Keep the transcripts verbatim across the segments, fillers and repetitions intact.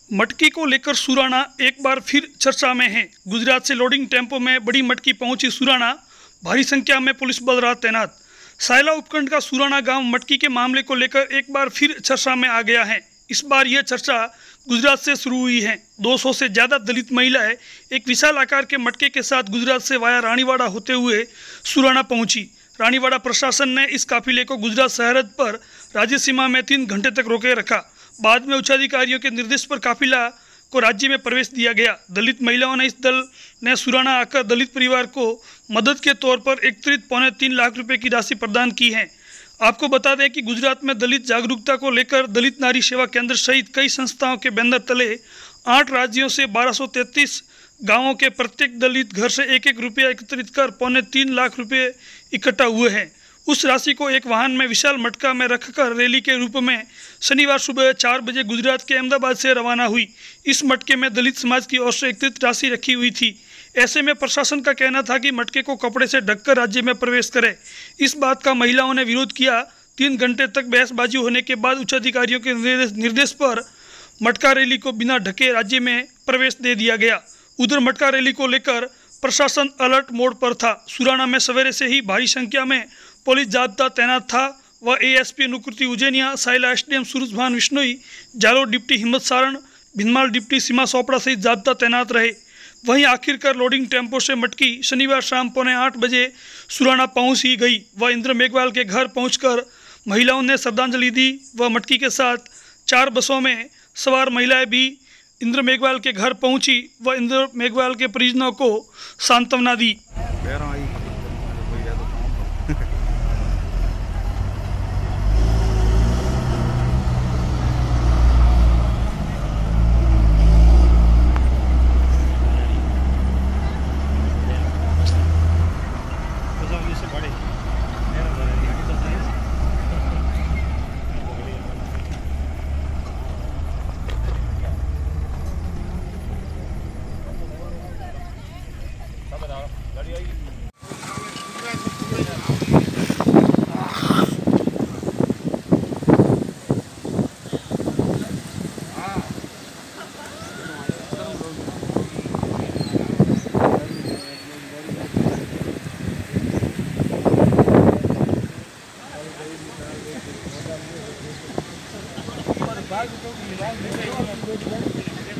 मटकी को लेकर सुराना एक बार फिर चर्चा में है। गुजरात से लोडिंग टेम्पो में बड़ी मटकी पहुंची सुराना, भारी संख्या में पुलिस बल रहा तैनात। सायला उपखंड का सुराना गांव मटकी के मामले को लेकर एक बार फिर चर्चा में आ गया है। इस बार यह चर्चा गुजरात से शुरू हुई है। दो सौ से ज़्यादा दलित महिलाएं एक विशाल आकार के मटके के साथ गुजरात से वाया रानीवाड़ा होते हुए सुराना पहुंची। रानीवाड़ा प्रशासन ने इस काफिले को गुजरात सरहद पर राज्य सीमा में तीन घंटे तक रोके रखा। बाद में उच्चाधिकारियों के निर्देश पर काफिला को राज्य में प्रवेश दिया गया। दलित महिलाओं ने इस दल ने सुराना आकर दलित परिवार को मदद के तौर पर एकत्रित पौने तीन लाख रुपए की राशि प्रदान की है। आपको बता दें कि गुजरात में दलित जागरूकता को लेकर दलित नारी सेवा केंद्र सहित कई संस्थाओं के बैनर तले आठ राज्यों से बारह सौ तैंतीस गाँवों के प्रत्येक दलित घर से एक एक रुपया एकत्रित कर पौने तीन लाख रुपए इकट्ठा हुए हैं। उस राशि को एक वाहन में विशाल मटका में रखकर रैली के रूप में शनिवार सुबह चार बजे गुजरात के अहमदाबाद से रवाना हुई। इस मटके में दलित समाज की ओर से एकत्रित राशि रखी हुई थी। ऐसे में प्रशासन का कहना था कि मटके को कपड़े से ढककर राज्य में प्रवेश करे। इस बात का महिलाओं ने विरोध किया। तीन घंटे तक बहसबाजी होने के बाद उच्च अधिकारियों के निर्देश, निर्देश पर मटका रैली को बिना ढके राज्य में प्रवेश दे दिया गया। उधर मटका रैली को लेकर प्रशासन अलर्ट मोड पर था। सुराना में सवेरे से ही भारी संख्या में पुलिस जाब्ता तैनात था। वह ASP Nukriti Ujjainia, Sayla SDM Surajbhan Vishnoi, Jalore deputy Himmat Saran, Bhinmal deputy सीमा सोपड़ा सहित जाब्ता तैनात रहे। वहीं आखिरकार लोडिंग टेम्पो से मटकी शनिवार शाम पौने आठ बजे सुराना पहुंच ही गई। वह इंद्र मेघवाल के घर पहुंचकर महिलाओं ने श्रद्धांजलि दी। वह मटकी के साथ चार बसों में सवार महिलाएं भी इंद्र मेघवाल के घर पहुंची। वह इंद्र मेघवाल के परिजनों को सांत्वना दी।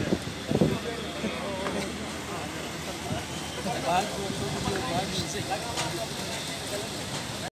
बाल